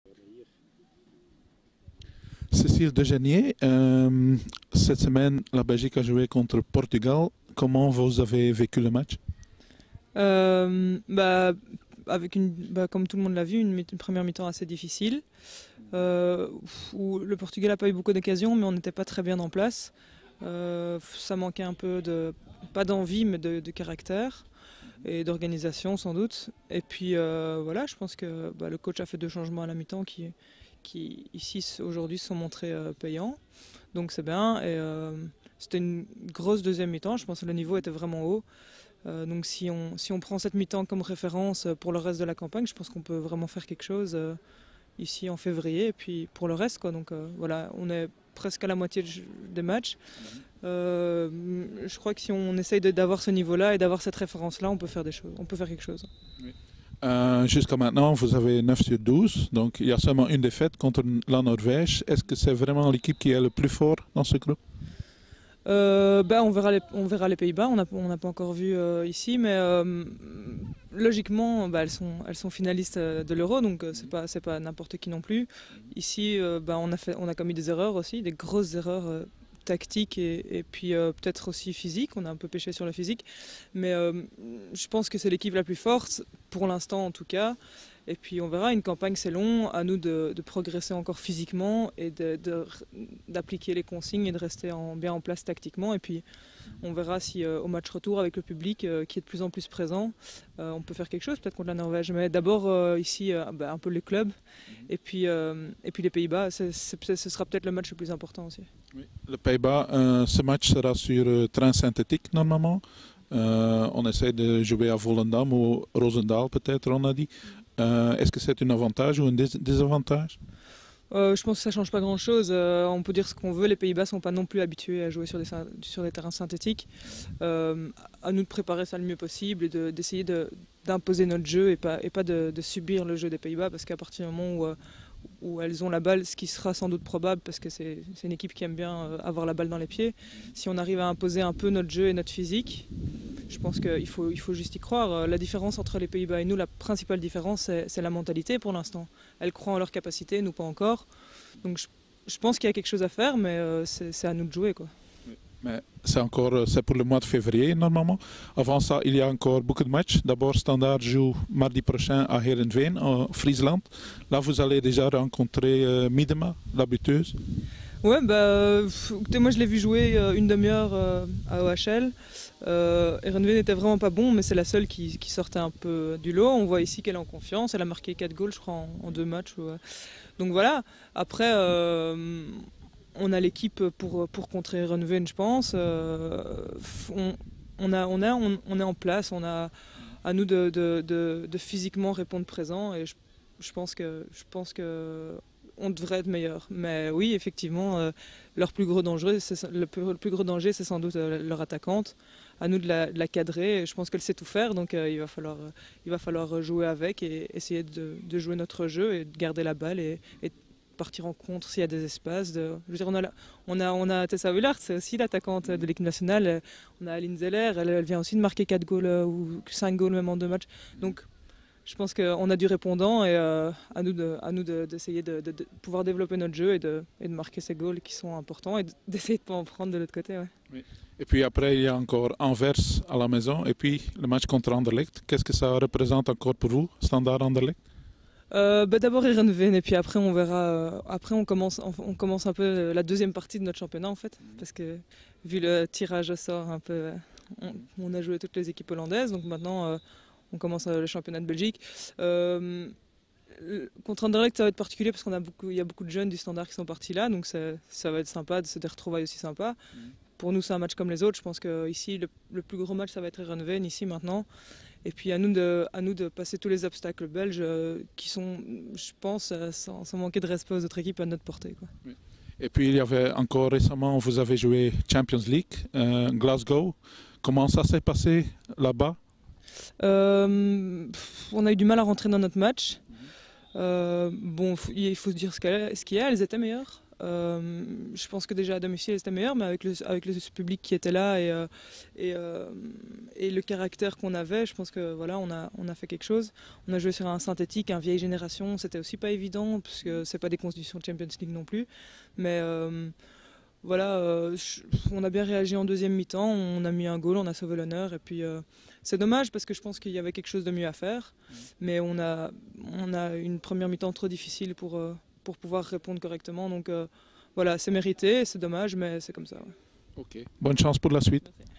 Cécile Degenier, cette semaine, la Belgique a joué contre Portugal. Comment vous avez vécu le match? Bah, comme tout le monde l'a vu, une première mi-temps assez difficile, euh, où le Portugal n'a pas eu beaucoup d'occasions, mais on n'était pas très bien en place. Ça manquait un peu pas d'envie, mais de caractère et d'organisation sans doute. Et puis voilà, je pense que le coach a fait deux changements à la mi-temps qui ici aujourd'hui se sont montrés payants. Donc c'est bien. Et c'était une grosse deuxième mi-temps. Je pense que le niveau était vraiment haut. Donc si on prend cette mi-temps comme référence pour le reste de la campagne, je pense qu'on peut vraiment faire quelque chose ici en février. Et puis pour le reste, quoi. Donc voilà, on est presque à la moitié des matchs. Je crois que si on essaye d'avoir ce niveau-là et d'avoir cette référence-là, on peut faire des choses, on peut faire quelque chose. Oui. Jusqu'à maintenant, vous avez 9 sur 12, donc il y a seulement une défaite contre la Norvège. Est-ce que c'est vraiment l'équipe qui est le plus fort dans ce groupe? On verra les Pays-Bas, on n'a pas encore vu ici, mais logiquement, elles sont finalistes de l'Euro, donc c'est pas n'importe qui non plus. Ici, on a commis des erreurs aussi, des grosses erreurs tactiques et puis peut-être aussi physiques. On a un peu pêché sur la physique, mais je pense que c'est l'équipe la plus forte, pour l'instant en tout cas. Et puis on verra, une campagne c'est long, à nous de progresser encore physiquement et d'appliquer les consignes et de rester bien en place tactiquement. Et puis on verra si au match retour avec le public qui est de plus en plus présent, on peut faire quelque chose peut-être contre la Norvège. Mais d'abord ici un peu les clubs et puis les Pays-Bas, ce sera peut-être le match le plus important aussi. Oui. Le Pays-Bas, ce match sera sur terrain synthétique normalement. On essaie de jouer à Volendam ou Roosendaal peut-être, on a dit. Est-ce que c'est un avantage ou un désavantage? Je pense que ça change pas grand-chose. On peut dire ce qu'on veut. Les Pays-Bas sont pas non plus habitués à jouer sur des terrains synthétiques. À nous de préparer ça le mieux possible et d'essayer d'imposer notre jeu et pas de subir le jeu des Pays-Bas, parce qu'à partir du moment où elles ont la balle, ce qui sera sans doute probable parce que c'est une équipe qui aime bien avoir la balle dans les pieds, si on arrive à imposer un peu notre jeu et notre physique, je pense qu'il faut juste y croire. La différence entre les Pays-Bas et nous, la principale différence, c'est la mentalité pour l'instant. Elles croient en leur capacité, nous pas encore. Donc je pense qu'il y a quelque chose à faire, mais c'est à nous de jouer, quoi. Mais c'est pour le mois de février normalement. Avant ça, il y a encore beaucoup de matchs. D'abord, Standard joue mardi prochain à Heerenveen, en Friesland. Là, vous allez déjà rencontrer Miedema, la buteuse. Ouais, écoutez, moi je l'ai vu jouer une demi-heure à OHL. Heerenveen n'était vraiment pas bon, mais c'est la seule qui sortait un peu du lot. On voit ici qu'elle est en confiance. Elle a marqué 4 goals, je crois, en deux matchs. Ouais. Donc voilà. Après, on a l'équipe pour contrer Heerenveen, je pense. On est en place. On a à nous de physiquement répondre présent. Et je pense que on devrait être meilleur. Mais oui, effectivement, leur plus gros danger, le plus gros danger, c'est sans doute leur attaquante. À nous de la cadrer. Et je pense qu'elle sait tout faire, donc il va falloir jouer avec et essayer de jouer notre jeu et de garder la balle et partir en contre s'il y a des espaces. Je veux dire, on a Tessa Willard, c'est aussi l'attaquante de l'équipe nationale. On a Aline Zeller, elle vient aussi de marquer 4 goals ou 5 goals même en deux matchs. Donc je pense qu'on a du répondant et d'essayer de pouvoir développer notre jeu et de marquer ces goals qui sont importants et d'essayer de ne pas en prendre de l'autre côté. Ouais. Oui. Et puis après, il y a encore Anvers à la maison et puis le match contre Anderlecht. Qu'est-ce que ça représente encore pour vous, Standard Anderlecht? D'abord Heerenveen et puis après on verra. Après on commence un peu la deuxième partie de notre championnat en fait, parce que vu le tirage au sort un peu, on a joué toutes les équipes hollandaises, donc maintenant on commence le championnat de Belgique. Contre Anderlecht ça va être particulier parce il y a beaucoup de jeunes du Standard qui sont partis là, donc ça va être sympa, c'est des retrouvailles aussi sympas. Pour nous c'est un match comme les autres. Je pense que ici le plus gros match ça va être Heerenveen ici maintenant. Et puis à nous de passer tous les obstacles belges qui sont, je pense, sans manquer de respect aux autres équipes, à notre portée, quoi. Oui. Et puis il y avait encore récemment, vous avez joué Champions League, Glasgow. Comment ça s'est passé là-bas? On a eu du mal à rentrer dans notre match. Bon, il faut se dire ce qu'il y a, elles étaient meilleures. Je pense que déjà à domicile c'était meilleur, mais avec le public qui était là et le caractère qu'on avait, je pense que voilà, on a fait quelque chose. On a joué sur un synthétique, un vieille génération, c'était aussi pas évident parce que c'est pas des conditions de Champions League non plus. Mais voilà, on a bien réagi en deuxième mi-temps, on a mis un goal, on a sauvé l'honneur et puis c'est dommage parce que je pense qu'il y avait quelque chose de mieux à faire, mais on a une première mi-temps trop difficile pour pouvoir répondre correctement. Donc voilà, c'est mérité, c'est dommage, mais c'est comme ça. Ouais. Ok. Bonne chance pour la suite. Merci.